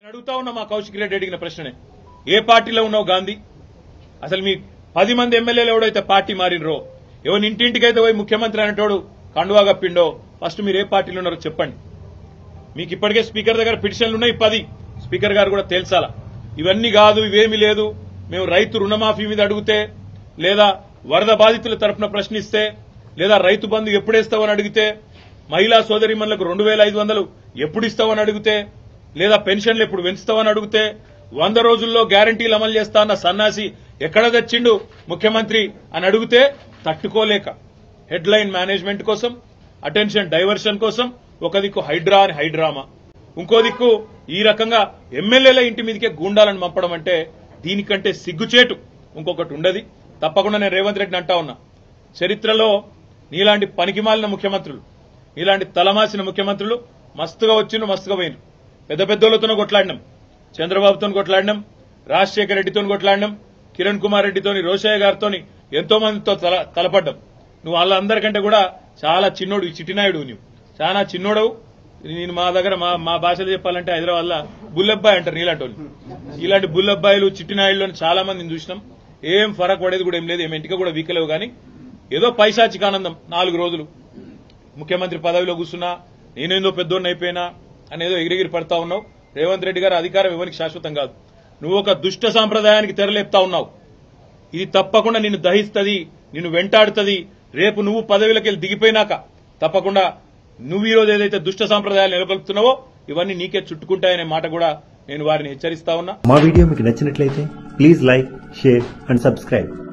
అడుగుతా ఉన్నా మా కౌశిక్ రెడ్డి అడిగిన ప్రశ్ననే, ఏ పార్టీలో ఉన్నావు గాంధీ? అసలు మీ 10 మంది ఎమ్మెల్యేలు ఎవడైతే పార్టీ మారినరో, ఎవరి ఇంటింటికైతే పోయి ముఖ్యమంత్రి అనేటోడు కండువా కప్పిండో, ఫస్ట్ మీరు ఏ పార్టీలో ఉన్నారో చెప్పండి. మీకు ఇప్పటికే స్పీకర్ దగ్గర పిటిషన్లు ఉన్నాయి 10. స్పీకర్ గారు కూడా తేల్చాలా. ఇవన్నీ కాదు, ఇవేమీ లేదు, మేము రైతు రుణమాఫీ మీద అడిగితే, లేదా వరద బాధితుల తరఫున ప్రశ్నిస్తే, లేదా రైతు బంధు ఎప్పుడేస్తావని అడిగితే, మహిళా సోదరిమణులకు 2500 ఎప్పుడు ఇస్తావని అడిగితే, లేదా పెన్షన్లు ఎప్పుడు పెంచుతావని అడిగితే, 100 రోజుల్లో గ్యారంటీలు అమలు చేస్తా అన్న సన్నాసి ఎక్కడ తెచ్చిండు ముఖ్యమంత్రి అని అడిగితే తట్టుకోలేక హెడ్లైన్ మేనేజ్మెంట్ కోసం, అటెన్షన్ డైవర్షన్ కోసం ఒక దిక్కు హైడ్రా అని హైడ్రామా, ఇంకో దిక్కు ఈ రకంగా ఎమ్మెల్యేల ఇంటి మీదకే గూండాలను పంపడం అంటే దీనికంటే సిగ్గుచేటు ఇంకొకటి ఉండదు. తప్పకుండా నేను రేవంత్ రెడ్డిని అంటా ఉన్నా, చరిత్రలో నీలాంటి పనికిమాలిన ముఖ్యమంత్రులు, నీలాంటి తలమాసిన ముఖ్యమంత్రులు మస్తుగా వచ్చిండ్రు, మస్తుగా పోయినరు. పెద్ద పెద్దోళ్లతోనూ కొట్లాడినాం, చంద్రబాబుతో కొట్లాడినాం, రాజశేఖర రెడ్డితో కొట్లాడినాం, కిరణ్ కుమార్ రెడ్డితోని, రోషయ్య గారితో ఎంతో మందితో తలపడ్డాం. నువ్వు వాళ్ళందరికంటే కూడా చాలా చిన్నోడు, ఈ చిట్టినాయుడు, నువ్వు చాలా చిన్నోడవు. నేను మా దగ్గర మా భాషలో చెప్పాలంటే హైదరాబాద్ లో బుల్లబ్బాయి అంటారు నీలాంటి వాళ్ళు. ఇలాంటి బుల్లబ్బాయిలు చిట్టినాయుడులను చాలా మందిని చూసినాం. ఏం ఫరక్ పడేది కూడా ఏం లేదు, ఏం ఇంటికి కూడా వీకలేవు. కానీ ఏదో పైశాచిక ఆనందం, 4 రోజులు ముఖ్యమంత్రి పదవిలో కూర్చున్నా, నేనేందో పెద్దోడిని అయిపోయినా అనేదో ఎగిరిగిరి పడతా ఉన్నావు. రేవంత్ రెడ్డి గారు అధికారం ఎవరికి శాశ్వతం కాదు. నువ్వు ఒక దుష్ట సాంప్రదాయానికి తెరలేపుతా ఉన్నావు. ఇది తప్పకుండా నిన్ను దహిస్తుంది, నిన్ను వెంటాడుతుంది. రేపు నువ్వు పదవిలోకి దిగిపోయినాక తప్పకుండా నువ్వు ఈ రోజు ఏదైతే దుష్ట సాంప్రదాయాలు నెలకొల్పుతున్నావో ఇవన్నీ నీకే చుట్టుకుంటాయనే మాట కూడా నేను వారిని హెచ్చరిస్తా ఉన్నా. మా వీడియో మీకు నచ్చినట్లయితే please like, share and subscribe.